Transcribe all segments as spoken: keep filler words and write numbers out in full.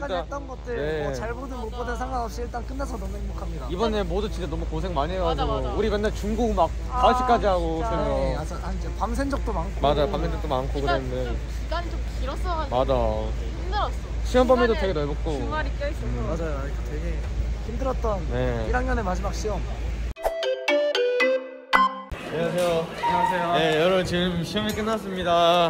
이때까지 했던 것들 네. 뭐 잘 보든 못 보든 상관없이 일단 끝나서 너무 행복합니다. 이번에 모두 진짜 너무 고생 많이 해가지고 맞아, 맞아. 우리 맨날 중고 막 다섯 시까지 하고 네, 그래서 아주 한 이제 밤샌 적도 많고. 맞아 밤새 적도 많고 기간, 그랬는데 기간이 좀 길었어가지고 맞아 힘들었어. 시험 범위도 되게 넓었고 주말이 껴있어서 음. 맞아요. 되게 힘들었던 네. 일 학년의 마지막 시험. 안녕하세요. 안녕하세요. 네, 여러분 지금 시험이 끝났습니다.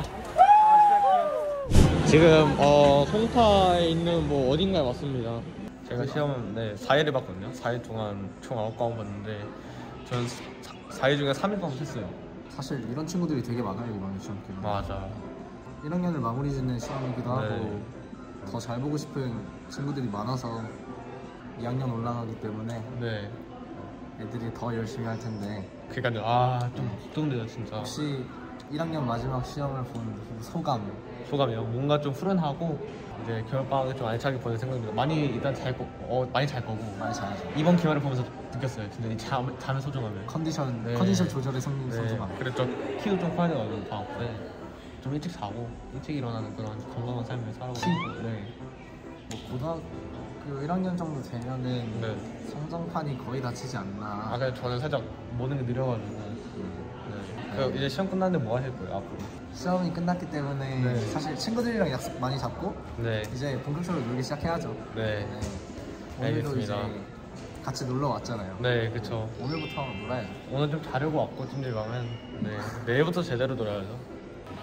지금 어 송파에 있는 뭐 어딘가에 왔습니다. 제가 시험 네 사 일을 봤거든요. 사 일 동안 총 아홉 과목 봤는데 저는 사 일 중에 삼 일 과목 했어요. 사실 이런 친구들이 되게 많아요 이번 시험 때. 맞아. 일 학년을 마무리 짓는 시험이기도 네. 하고 더 잘 보고 싶은 친구들이 많아서 이 학년 올라가기 때문에 네. 애들이 더 열심히 할 텐데 그러니까요. 아 좀 걱정돼요 진짜. 혹시 일 학년 마지막 시험을 본 소감? 소감이요. 뭔가 좀 후련하고 이제 겨울방학을 좀 알차게 보낼 생각입니다. 많이 일단 잘 거, 어 많이 잘 거고 많이 잘하죠. 이번 기회를 보면서 느꼈어요. 진짜 이 잠 잠의 소중함을. 컨디션 네. 컨디션 조절의 성, 네. 소중함. 그래서 좀 키도 좀 커야 돼가지고 방학 때 좀 일찍 자고 일찍 일어나는 그런 건강한 삶을 살아보고. 네. 뭐 고등학교 일 학년 정도 되면은 네. 성적판이 거의 다치지 않나. 아 그냥 저는 살짝 모든 게 느려가지고. 네. 그래서 이제 시험 끝났는데 뭐 하실 거예요 앞으로? 시험이 끝났기 때문에 네. 사실 친구들이랑 약속 많이 잡고 네. 이제 본격적으로 놀기 시작해야죠. 네. 네. 오늘도 알겠습니다. 이제 같이 놀러 왔잖아요. 네, 그쵸. 오늘부터 놀아야죠. 오늘 좀 자려고 왔고 찜질방은 네 내일부터 제대로 놀아야죠.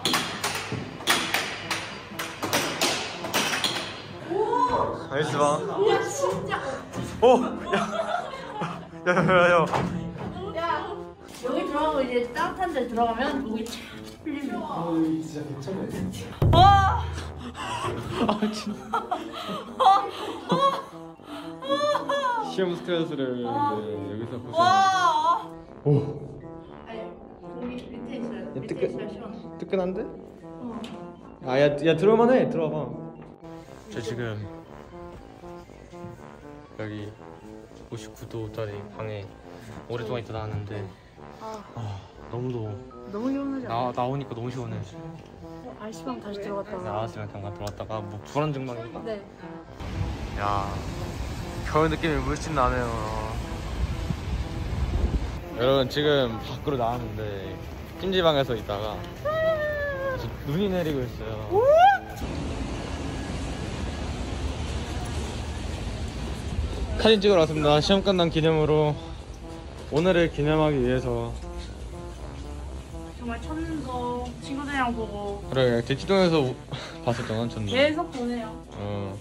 나이스 봐. 야 진짜 오! 야! 야야야야. 야 여기 들어가고 이제 따뜻한 데 들어가면 목이 쫙 풀리면 어, 진짜 괜찮아요. 와 아 진짜. 시험 스트레스를 네, 여기서 보세요. 와 오. 아니 거기 밑에 있어요. 밑에 뜨끈- 있어요 시원. 뜨끈한데? 어. 아야 야 들어만해 들어봐. 저 지금 여기 오십구 도짜리 방에 오랫동안 있다 나왔는데 아 아 너무 더워. 너무 시원하지 않아? 나 나오니까 너무 시원해. 어, 알씨방 다시 들어갔다가 나왔으면 잠깐 들어왔다가 뭐 불안 증상인가? 네. 야 겨울 느낌이 물씬 나네요. 여러분 지금 밖으로 나왔는데 찜질방에서 있다가 눈이 내리고 있어요. 사진 찍으러 왔습니다. 시험 끝난 기념으로. 오늘을 기념하기 위해서. 정말 첫눈도 친구들이랑 보고 그래 대치동에서 봤었잖아 첫눈. 계속 보내요. 어.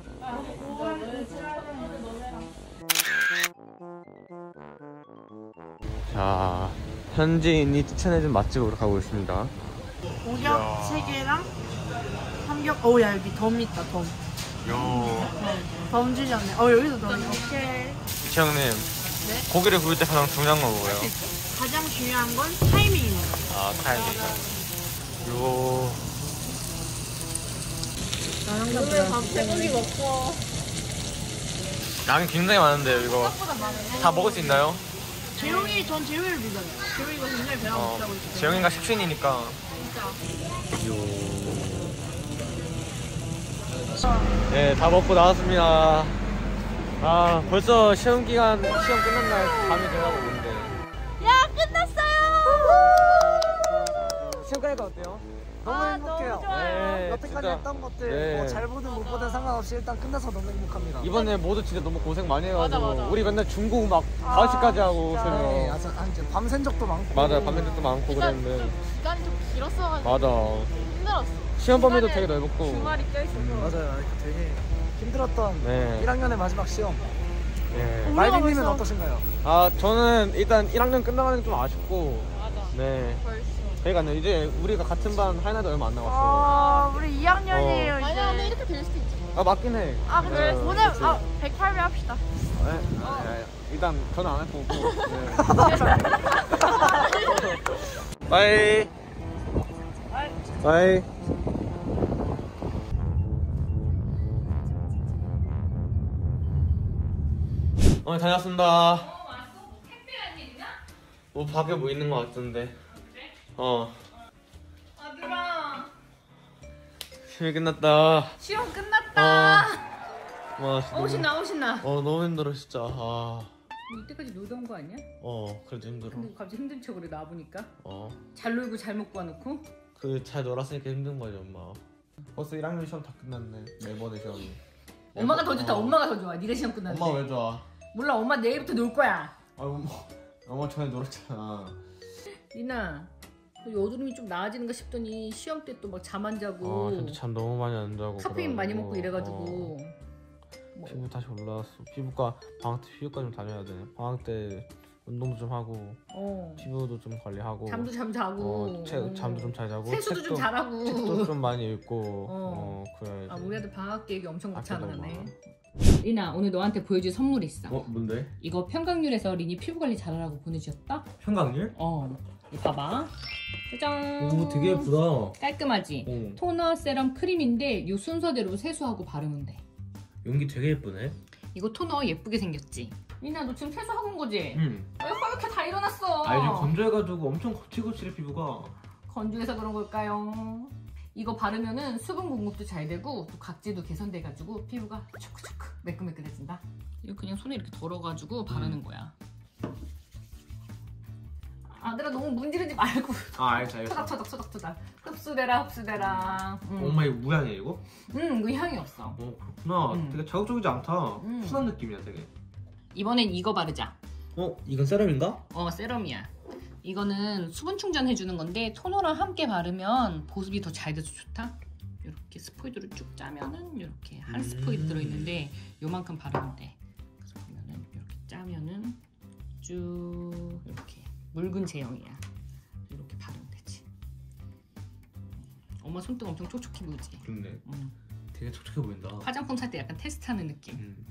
자 현지인이 추천해준 맛집으로 가고 있습니다. 오겹 세 개랑 삼겹. 어야 여기 덤 있다 덤. 요 덤 주셨네. 어 여기도 덤. 오케이. 이채영님 네? 고기를 구울 때 가장 중요한 건 뭐예요? 가장 중요한 건 타이밍입니다. 아 타이밍. 요 오늘 밥 태국이 먹고 양이 굉장히 많은데요 이거 생각보다 많은데. 다 먹을 수 있나요? 재용이 전 재용이를 믿어요. 재용이가 굉장히 배가 어, 고프다고 했어요. 재영이가 식신이니까. 진짜. 네, 다 먹고 나왔습니다. 아, 벌써 시험 기간, 시험 끝난 날 밤이 돼가고 있는데. 야 끝났어요. 시험 가니까 어때요? 너무 아, 행복해요. 너무 좋아요. 네, 여태까지 진짜. 했던 것들 네. 뭐 잘 보든 못 보든 상관없이 일단 끝나서 너무 행복합니다. 이번에 모두 진짜 너무 고생 많이 해가지고 맞아, 맞아. 우리 맨날 중고 막 다섯 시까지 하고 진짜. 그래서 네, 아주 한 이제 밤샌 적도 많고. 맞아 밤새 적도 많고 기간, 그랬는데 기간이 좀 길었어가지고 맞아 힘들었어. 시험 범위도 중간에 되게 넓었고 주말이 껴있어서 맞아요. 되게 힘들었던 네. 일 학년의 마지막 시험. 네. 우리가 말빈님은 벌써- 어떠신가요? 아 저는 일단 일 학년 끝나가는 게 좀 아쉽고 맞아. 네 벌써. 그러니까 이제 우리가 같은 반 할 날도 얼마 안 남았어. 아 우리 이 학년이에요 어. 이제. 아니야 근데 이렇게 될 수도 있지. 아 맞긴 해. 아 근데 네, 오늘 그치. 아 백팔 배 합시다. 네, 네, 일단 저는 안 할 거고. 네. 바이. 바이. 오늘 다녔습니다. 뭐 밖에 뭐 있는 거 같던데. 어. 아들아 시험이 끝났다. 시험 끝났다. 어. 와, 진짜 어우 신나 어우 신나. 어 너무 힘들어 진짜. 아. 이때까지 놀다 온 거 아니야? 어 그래도 힘들어. 근데 갑자기 힘든 척으로 나보니까 어. 잘 놀고 잘 먹고 와놓고. 그 잘 놀았으니까 힘든 거지 엄마. 벌써 일 학년 시험 다 끝났네. 매번의 시험이. 엄마가 더 좋다. 어. 엄마가 더 좋아. 니네 시험 끝났는데. 엄마 왜 좋아? 몰라. 엄마 내일부터 놀 거야. 아 엄마 엄마 전에 놀았잖아. 리나 여드름이 좀 나아지는가 싶더니 시험 때 또 막 잠 안 자고 아 진짜 잠 너무 많이 안 자고. 카페인 많이 그래가지고. 먹고 이래가지고 어. 피부 다시 올라왔어. 피부과 방학 때 피부과 좀 다녀야 돼. 방학 때 운동도 좀 하고 어. 피부도 좀 관리하고. 잠도 참 자고 어, 책, 잠도 좀 잘 자고. 세수도 좀 책도- 잘하고 책도 좀 많이 읽고. 어. 어, 그래. 아 우리 아들 방학 계획이 엄청 학교 너무 귀찮아네. 많아. 리나 오늘 너한테 보여줄 선물 있어. 어 뭔데? 이거 평강률에서 리니 피부 관리 잘하라고 보내주셨다. 평강률? 어 이거 봐봐. 짜잔. 오 되게 예쁘다. 깔끔하지? 어. 토너, 세럼, 크림인데 이 순서대로 세수하고 바르면 돼. 용기 되게 예쁘네. 이거 토너 예쁘게 생겼지? 리나 너 지금 세수하고 온 거지? 응. 왜 허옇게 다 일어났어? 아 요즘 건조해가지고 엄청 거칠거칠해 피부가. 건조해서 그런 걸까요? 이거 바르면은 수분 공급도 잘 되고 또 각질도 개선돼가지고 피부가 초크초크 매끈매끈해진다. 이거 그냥 손에 이렇게 덜어가지고 바르는 음. 거야. 아들아 너무 문지르지 말고 아 알지 알지. 토닥토닥 토닥토닥 흡수되라 흡수되라. 응. 엄마 이거 무향이야 이거? 응, 그 향이 없어. 어 그렇구나. 음. 되게 자극적이지 않다. 음. 순한 느낌이야 되게. 이번엔 이거 바르자. 어 이건 세럼인가? 어 세럼이야. 이거는 수분 충전해주는 건데 토너랑 함께 바르면 보습이 더 잘 돼서 좋다. 이렇게 스포이드를 쭉 짜면은 이렇게 한 음. 스포이드 들어있는데 요만큼 바르면 돼. 그래서 보면은 이렇게 짜면은 쭉 이렇게 묽은 제형이야. 이렇게 바르면 되지. 엄마 손등 엄청 촉촉해 보이지? 그렇네. 응. 되게 촉촉해 보인다. 화장품 살 때 약간 테스트하는 느낌. 음.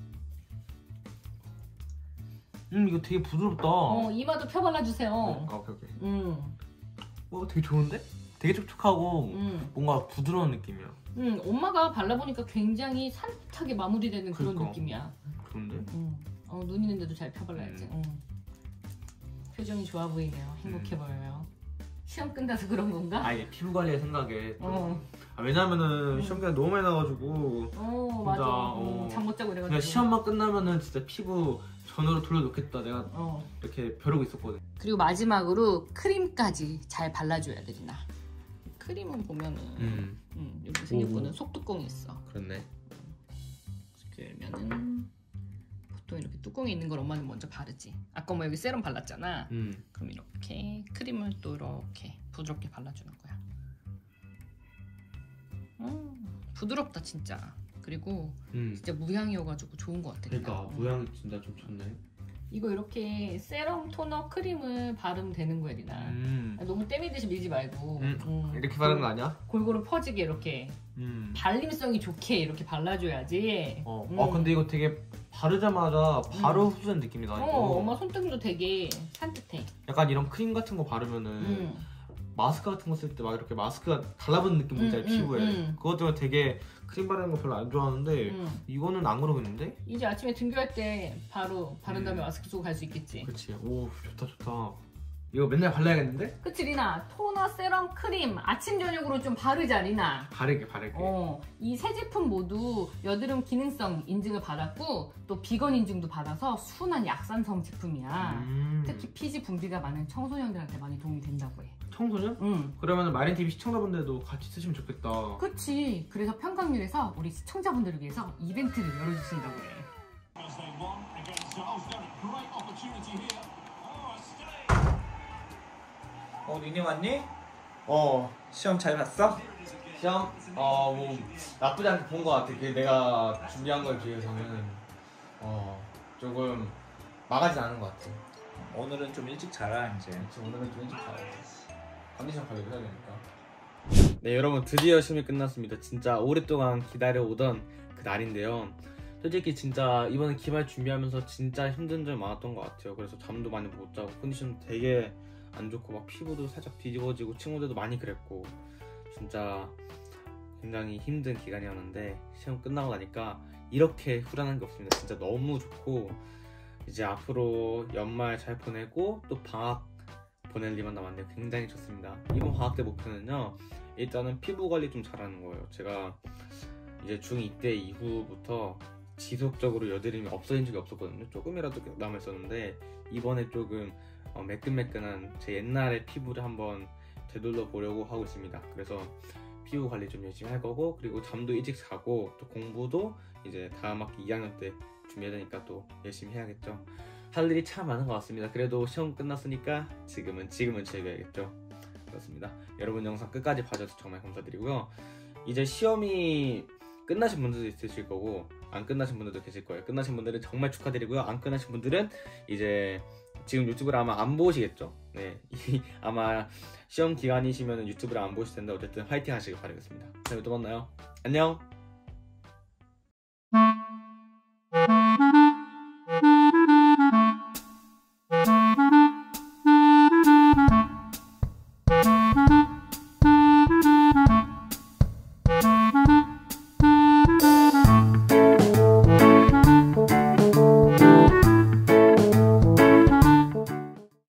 음 이거 되게 부드럽다. 어 이마도 펴 발라주세요. 어, 아, 오케이 오케이. 응. 어 되게 좋은데? 되게 촉촉하고 응. 뭔가 부드러운 느낌이야. 응. 엄마가 발라보니까 굉장히 산뜻하게 마무리되는 그런 그러니까. 느낌이야. 그런데? 응. 어, 눈 있는데도 잘 펴발라야지. 음. 응. 표정이 좋아 보이네요. 행복해 음. 보여요. 시험 끝나서 그런 건가? 아예 피부 관리의 생각에 또. 어. 아, 왜냐면은 음. 시험 기간 너무 많이 나가지고 어 맞아. 어. 응, 잠 못 자고 이래가지고. 그냥 시험만 끝나면은 진짜 피부 전으로 돌려놓겠다 내가 어. 이렇게 벼르고 있었거든. 그리고 마지막으로 크림까지 잘 발라줘야 되나. 크림은 보면은 음 음, 여기 생겼거든. 오. 속뚜껑이 있어. 그렇네. 그러면은 보통 이렇게 뚜껑이 있는 걸 엄마는 먼저 바르지. 아까 뭐 여기 세럼 발랐잖아. 음 그럼 이렇게 크림을 또 이렇게 부드럽게 발라주는 거야. 음, 부드럽다 진짜. 그리고 음. 진짜 무향이어가지고 좋은 것 같아. 그러니까 음. 모양이 진짜 좀 좋네. 이거 이렇게 세럼, 토너, 크림을 바르면 되는 거야, 리나. 음. 아, 너무 때밀듯이 밀지 말고 음. 음, 이렇게 바르는 거 아니야? 골고루 퍼지게 이렇게 음. 발림성이 좋게 이렇게 발라줘야지. 어. 음. 아 근데 이거 되게 바르자마자 바로 음. 흡수된 느낌이 나. 어, 이거. 엄마 손등도 되게 산뜻해. 약간 이런 크림 같은 거 바르면은 음. 마스크 같은 거 쓸 때 막 이렇게 마스크가 달라붙는 느낌 뭔지 음, 알지? 피부에. 음, 음. 그것 때문에 되게 크림 바르는 거 별로 안 좋아하는데 음. 이거는 안 그러겠는데? 이제 아침에 등교할 때 바로 바른 다음에 음. 마스크 쓰고 갈 수 있겠지. 그렇지. 오 좋다 좋다. 이거 맨날 발라야겠는데? 그치 리나? 토너, 세럼, 크림 아침 저녁으로 좀 바르자 리나. 바르게 바르게. 어, 이 세 제품 모두 여드름 기능성 인증을 받았고 또 비건 인증도 받아서 순한 약산성 제품이야. 음. 특히 피지 분비가 많은 청소년들한테 많이 도움이 된다고 해. 청소년? 응. 그러면 마린티비 시청자분들도 같이 쓰시면 좋겠다. 그치. 그래서 평강률에서 우리 시청자분들을 위해서 이벤트를 열어주신다고 해. 어, 니네 왔니? 어, 시험 잘 봤어? 시험? 어, 뭐 나쁘지 않게 본 것 같아. 그 내가 준비한 거에 비해서는 어 조금 망하지 않은 것 같아. 오늘은 좀 일찍 자라 이제. 그치, 오늘은 좀 일찍 자야 돼. 컨디션 관리를 해야 되니까. 네, 여러분 드디어 시험이 끝났습니다. 진짜 오랫동안 기다려오던 그 날인데요. 솔직히 진짜 이번에 기말 준비하면서 진짜 힘든 점이 많았던 것 같아요. 그래서 잠도 많이 못 자고 컨디션 되게 안 좋고 막 피부도 살짝 뒤집어지고 친구들도 많이 그랬고 진짜 굉장히 힘든 기간이었는데 시험 끝나고 나니까 이렇게 후련한 게 없습니다. 진짜 너무 좋고 이제 앞으로 연말 잘 보내고 또 방학 보낼 일만 남았는데 굉장히 좋습니다. 이번 방학 때 목표는요 일단은 피부 관리 좀 잘하는 거예요. 제가 이제 중이 때 이후부터 지속적으로 여드름이 없어진 적이 없었거든요. 조금이라도 남아있었는데 이번에 조금 어, 매끈매끈한 제 옛날의 피부를 한번 되돌려 보려고 하고 있습니다. 그래서 피부 관리 좀 열심히 할 거고, 그리고 잠도 일찍 자고 또 공부도 이제 다음 학기 이 학년 때 준비해야 되니까 또 열심히 해야겠죠. 할 일이 참 많은 것 같습니다. 그래도 시험 끝났으니까 지금은 지금은 즐겨야겠죠. 그렇습니다. 여러분 영상 끝까지 봐줘서 정말 감사드리고요. 이제 시험이 끝나신 분들도 있으실 거고 안 끝나신 분들도 계실 거예요. 끝나신 분들은 정말 축하드리고요. 안 끝나신 분들은 이제 지금 유튜브를 아마 안 보시겠죠. 네, 아마 시험 기간이시면 유튜브를 안 보실 텐데 어쨌든 화이팅 하시길 바라겠습니다. 다음에 또 만나요. 안녕.